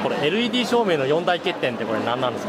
これ LED 照明の4大欠点ってこれ何なんですか？